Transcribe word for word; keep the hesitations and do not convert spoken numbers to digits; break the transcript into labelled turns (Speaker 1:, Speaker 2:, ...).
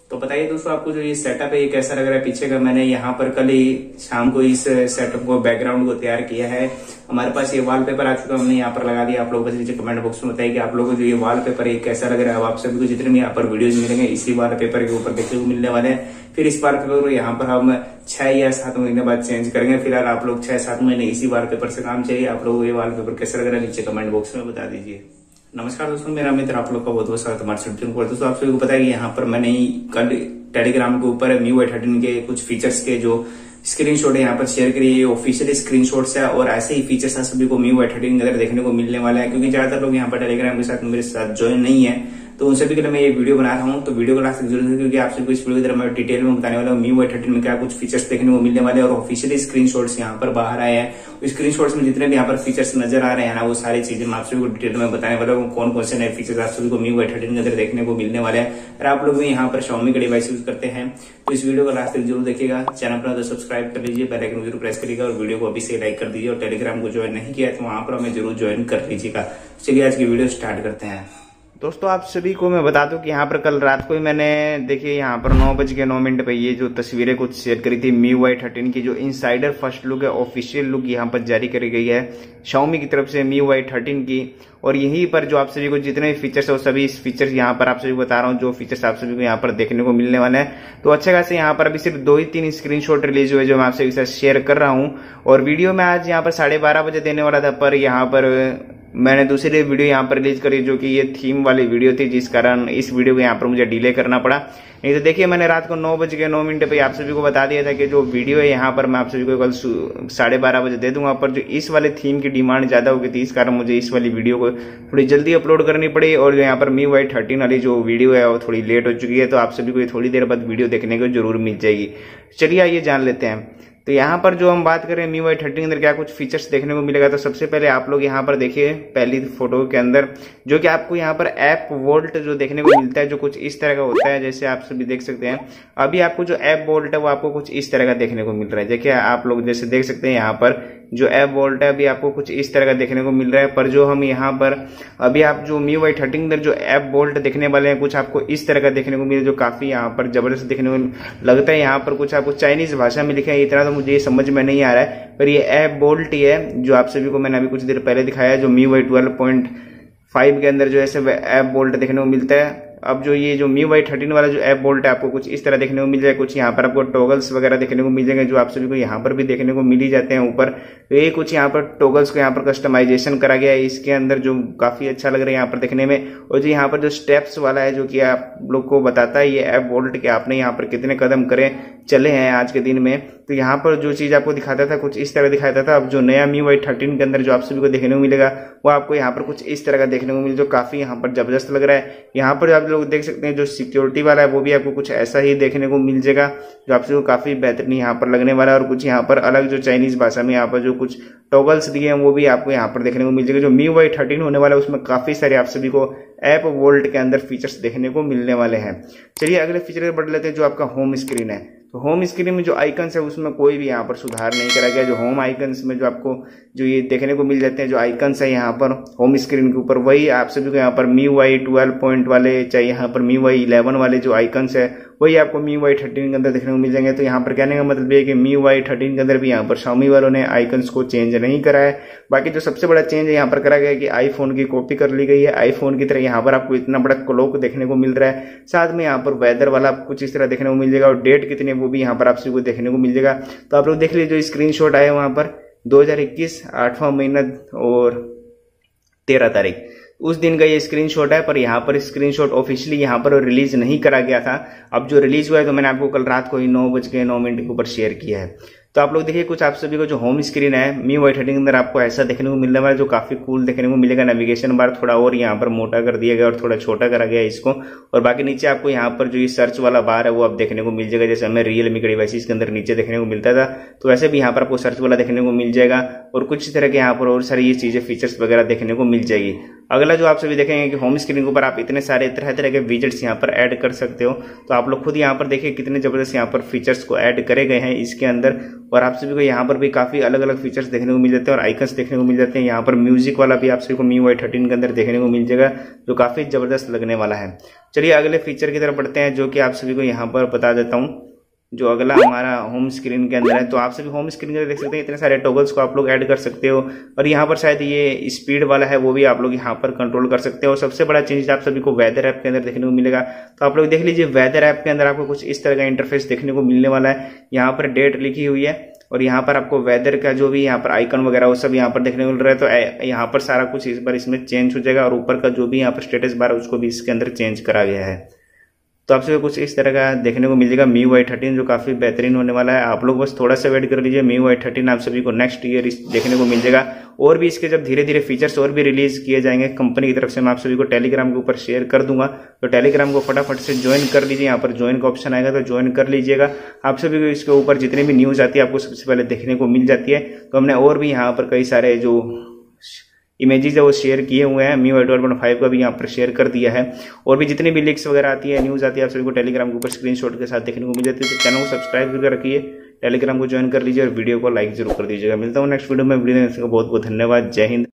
Speaker 1: तो बताइए दोस्तों आपको जो ये सेटअप है ये कैसा लग रहा है पीछे का। मैंने यहाँ पर कल ही शाम को इस सेटअप को बैकग्राउंड को तैयार किया है। हमारे पास ये वॉलपेपर आ चुका है, हमने यहाँ पर लगा दिया। आप लोगों को नीचे कमेंट बॉक्स में बताइए कि आप लोगों को जो ये वॉलपेपर है कैसा लग रहा है। आप सभी को जितने भी यहाँ पर वीडियोज मिलेंगे इसी वॉलपेपर के ऊपर देखने को मिलने वाले हैं। फिर इस वॉलपेपर को यहाँ पर हम छह या सात महीने बाद चेंज करेंगे। फिलहाल आप लोग छह सात महीने इसी वॉलपेपर से काम चाहिए। आप लोगों को ये वॉलपेपर कैसा लग रहा है नीचे कमेंट बॉक्स में बता दीजिए। नमस्कार दोस्तों, मेरा मित्र आप लोग का बहुत बहुत स्वागत हमारे यूट्यूब पर। दोस्तों आप सभी को पता है कि यहाँ पर मैंने कल टेलीग्राम के ऊपर M I U I thirteen के कुछ फीचर्स के जो स्क्रीनशॉट है यहाँ पर शेयर करिए। ये ऑफिशियल स्क्रीनशॉट्स है और ऐसे ही फीचर्स सभी को M I U I thirteen के अंदर देखने को मिलने वाला है। क्योंकि ज्यादातर लोग यहाँ पर टेलीग्राम के साथ मेरे साथ ज्वाइन नहीं है, तो उन सभी के लिए मैं ये वीडियो बना रहा हूँ। तो वीडियो को लास्ट तक जरूर, क्योंकि आप सबको इस वीडियो की तरह मैं डिटेल में बताने वाला हूँ M I U I thirteen में क्या कुछ फीचर्स देखने को मिलने वाले हैं। और ऑफिशियली स्क्रीनशॉट्स यहाँ पर बाहर आए हैं। स्क्रीनशॉट्स में जितने भी यहाँ पर फीचर्स नजर आ रहे हैं ना, वो सारी चीजें मैं आप सभी को डिटेल में बताने वाला हूँ। कौन कौन से नए फीचर्स आप सभी को M I U I thirteen के अंदर देखने को मिलने वाले हैं। अगर आप लोग भी यहाँ पर Xiaomi का डिवाइस यूज करते हैं तो इस वीडियो को लास्ट तक जरूर देखिएगा। चैनल पर तो सब्सक्राइब कर लीजिए, बेल आइकन जरूर प्रेस करिएगा और वीडियो को अभी से लाइक कर दीजिए। और टेलीग्राम को ज्वाइन नहीं किया तो वहां पर हमें जरूर ज्वाइन कर लीजिएगा। चलिए आज की वीडियो स्टार्ट करते हैं। दोस्तों आप सभी को मैं बता दूं कि यहाँ पर कल रात को ही मैंने देखिए यहाँ पर नौ बज के नौ मिनट पे ये जो तस्वीरें कुछ शेयर करी थी M I U I thirteen की, जो इनसाइडर फर्स्ट लुक है, ऑफिशियल लुक यहाँ पर जारी करी गई है Xiaomi की तरफ से M I U I thirteen की। और यहीं पर जो आप सभी को जितने भी फीचर्स है वो सभी इस फीचर्स यहाँ पर आप सभी को बता रहा हूँ, जो फीचर्स आप सभी को यहाँ पर देखने को मिलने वाले हैं। तो अच्छे खासे यहाँ पर अभी सिर्फ दो ही तीन स्क्रीनशॉट रिलीज हुए जो मैं आपसे साथ शेयर कर रहा हूँ। और वीडियो में आज यहाँ पर साढ़े बारह बजे देने वाला था, पर यहाँ पर मैंने दूसरी वीडियो यहाँ पर रिलीज करी जो कि ये थीम वाली वीडियो थी, जिस कारण इस वीडियो को यहाँ पर मुझे डिले करना पड़ा। नहीं तो देखिए मैंने रात को नौ बज के नौ मिनट पे आप सभी को बता दिया था कि जो वीडियो है यहाँ पर मैं आप सभी को कल साढ़े बारह बजे दे दूंगा। पर जो इस वाले थीम की डिमांड ज्यादा हो गई थी, इस कारण मुझे इस वाली वीडियो को थोड़ी जल्दी अपलोड करनी पड़ी। और जो यहाँ पर M I U I thirteen वाली जो वीडियो है वो थोड़ी लेट हो चुकी है, तो आप सभी को थोड़ी देर बाद वीडियो देखने को जरूर मिल जाएगी। चलिए आइए जान लेते हैं। तो यहाँ पर जो हम बात करें M I U I thirteen के अंदर क्या कुछ फीचर्स देखने को मिलेगा, तो सबसे पहले आप लोग यहाँ पर देखिए पहली फोटो के अंदर जो कि आपको यहाँ पर ऐप वोल्ट जो देखने को मिलता है, जो कुछ इस तरह का होता है। जैसे आप सभी देख सकते हैं अभी आपको जो ऐप वोल्ट है वो आपको कुछ इस तरह का देखने को मिल रहा है। देखिए आप लोग जैसे देख सकते हैं यहाँ पर जो ऐप वोल्ट है अभी आपको कुछ इस तरह का देखने को मिल रहा है। पर जो हम यहाँ पर अभी आप जो M I U I thirteen के अंदर जो ऐप वोल्ट देखने वाले हैं, कुछ आपको इस तरह का देखने को मिले जो काफी यहाँ पर जबरदस्त देखने को लगता है। यहाँ पर कुछ आपको चाइनीज भाषा में लिखा है, इतना तो मुझे समझ में नहीं आ रहा है, पर ये ऐप वोल्ट ही है जो आप सभी को मैंने अभी कुछ देर पहले दिखाया है। जो M I U I twelve point five के अंदर जो है ऐप वोल्ट देखने को मिलता है। अब जो ये जो M I U I thirteen वाला जो ऐप वोल्ट है आपको कुछ इस तरह देखने को मिल जाएगा। कुछ यहाँ पर आपको टॉगल्स वगैरह देखने को मिल जाएंगे जो आप सभी को यहाँ पर भी देखने को मिल ही जाते हैं ऊपर। तो ये कुछ यहाँ पर टॉगल्स को यहाँ पर कस्टमाइजेशन करा गया है इसके अंदर, जो काफी अच्छा लग रहा है यहाँ पर देखने में। और जो यहाँ पर जो स्टेप्स वाला है जो कि आप लोग को बताता है ये ऐप वोल्ट कि आपने यहाँ पर कितने कदम करें चले हैं आज के दिन में। तो यहाँ पर जो चीज आपको दिखाता था कुछ इस तरह दिखाता था। अब जो नया M I U I thirteen के अंदर जो आप सभी को देखने को मिलेगा वो आपको यहाँ पर कुछ इस तरह का देखने को मिले जो काफी यहाँ पर जबरदस्त लग रहा है। यहाँ पर आप लोग देख सकते हैं जो सिक्योरिटी वाला है वो भी आपको कुछ ऐसा ही देखने को मिल जाएगा जो आप सभी को काफी बेहतरीन यहाँ पर लगने वाला है। और कुछ यहाँ पर अलग जो चाइनीज भाषा में यहाँ पर जो कुछ टॉगल्स दिए हैं वो भी आपको यहाँ पर देखने को मिल जाएगा। जो M I U I thirteen होने वाला है उसमें काफी सारे आप सभी को ऐप वोल्ट के अंदर फीचर्स देखने को मिलने वाले हैं। चलिए अगले फीचर बढ़ लेते हैं, जो आपका होम स्क्रीन है। तो होम स्क्रीन में जो आइकन्स है उसमें कोई भी यहाँ पर सुधार नहीं करा गया। जो होम आइकन्स में जो आपको जो ये देखने को मिल जाते हैं जो आइकन्स है यहाँ पर होम स्क्रीन के ऊपर, वही आप सभी को यहाँ पर M I U I twelve point वाले चाहे यहाँ पर M I U I eleven वाले जो आइकन्स है वही आपको M I U I thirteen के अंदर देखने को मिल जाएंगे। तो यहाँ पर कहने का मतलब ये है कि M I U I thirteen के अंदर भी यहाँ पर Xiaomi वालों ने आइकन्स को चेंज नहीं करा है। बाकी जो सबसे बड़ा चेंज यहाँ पर करा गया है कि आईफोन की कॉपी कर ली गई है। आईफोन की तरह यहाँ पर आपको इतना बड़ा क्लॉक देखने को मिल रहा है, साथ में यहाँ पर वेदर वाला कुछ इस तरह देखने को मिल जाएगा। और डेट कितनी वो भी यहाँ पर आप सभी को देखने को मिल जाएगा। तो आप लोग देख लीजिए जो स्क्रीनशॉट आए वहां पर दो हजार इक्कीस आठवां महीना और तेरह तारीख उस दिन का ये स्क्रीनशॉट है। पर यहाँ पर स्क्रीनशॉट ऑफिशियली यहाँ पर रिलीज नहीं करा गया था। अब जो रिलीज हुआ है तो मैंने आपको कल रात को ही नौ बज के नौ मिनट के ऊपर शेयर किया है। तो आप लोग देखिए कुछ आप सभी को जो होम स्क्रीन है M I U I thirteen के अंदर आपको ऐसा देखने को मिलने वाला है जो काफी कूल देखने को मिलेगा। नेविगेशन बार थोड़ा और यहाँ पर मोटा कर दिया गया और थोड़ा छोटा करा गया इसको। और बाकी नीचे आपको यहाँ पर जो ये सर्च वाला बार है वो आप देखने को मिल जाएगा। जैसे हमें रियलमी के डिवाइसेस के अंदर नीचे देखने को मिलता था तो वैसे भी यहाँ पर आपको सर्च वाला देखने को मिल जाएगा। और कुछ तरह के यहाँ पर और सारी ये चीजें फीचर्स वगैरह देखने को मिल जाएगी। अगला जो आप सभी देखेंगे कि होम स्क्रीन के ऊपर आप इतने सारे तरह तरह के विजेट्स यहाँ पर ऐड कर सकते हो। तो आप लोग खुद यहाँ पर देखिए कितने जबरदस्त यहाँ पर फीचर्स को ऐड करे गए हैं इसके अंदर। और आप सभी को यहाँ पर भी काफी अलग अलग फीचर्स देखने को मिल जाते हैं और आइकन्स देखने को मिल जाते हैं। यहाँ पर म्यूजिक वाला भी आप सभी को M I U I thirteen के अंदर देखने को मिल जाएगा, जो काफी जबरदस्त लगने वाला है। चलिए अगले फीचर की तरफ बढ़ते हैं, जो कि आप सभी को यहाँ पर बता देता हूँ। जो अगला हमारा होम स्क्रीन के अंदर है, तो आप सभी होम स्क्रीन के अंदर देख सकते हैं इतने सारे टॉगल्स को आप लोग ऐड कर सकते हो। और यहाँ पर शायद ये स्पीड वाला है, वो भी आप लोग यहाँ पर कंट्रोल कर सकते हो। और सबसे बड़ा चेंज आप सभी को वेदर ऐप के अंदर देखने को मिलेगा। तो आप लोग देख लीजिए वेदर ऐप के अंदर आपको कुछ इस तरह का इंटरफेस देखने को मिलने वाला है। यहाँ पर डेट लिखी हुई है और यहाँ पर आपको वेदर का जो भी यहाँ पर आइकन वगैरह वो सब यहाँ पर देखने को मिल रहा है। तो यहाँ पर सारा कुछ इस बार इसमें चेंज हो जाएगा और ऊपर का जो भी यहाँ पर स्टेटस बार है उसको भी इसके अंदर चेंज करा गया है। तो आप सभी कुछ इस तरह का देखने को मिल जाएगा M I U I thirteen, जो काफी बेहतरीन होने वाला है। आप लोग बस थोड़ा सा वेट कर लीजिए, M I U I thirteen आप सभी को नेक्स्ट ईयर देखने को मिल जाएगा। और भी इसके जब धीरे धीरे फीचर्स और भी रिलीज किए जाएंगे कंपनी की तरफ से, मैं आप सभी को टेलीग्राम के ऊपर शेयर कर दूंगा। तो टेलीग्राम को फटाफट से ज्वाइन कर लीजिए, यहाँ पर ज्वाइन का ऑप्शन आएगा तो ज्वाइन कर लीजिएगा। आप सभी को इसके ऊपर जितनी भी न्यूज आती है आपको सबसे पहले देखने को मिल जाती है। तो हमने और भी यहाँ पर कई सारे जो इमेजेस है वो शेयर किए हुए हैं, M I U I twelve point five का भी यहाँ पर शेयर कर दिया है। और भी जितनी भी लिंक्स वगैरह आती है, न्यूज आती है, आप सभी को टेलीग्राम के ऊपर स्क्रीनशॉट के साथ देखने को मिल जाती है। तो चैनल को सब्सक्राइब करके रखिए, टेलीग्राम को ज्वाइन कर लीजिए और वीडियो को लाइक जरूर कर दीजिएगा। मिलता हूँ नेक्स्ट वीडियो में। वीडियो देखने का बहुत बहुत धन्यवाद। जय हिंद।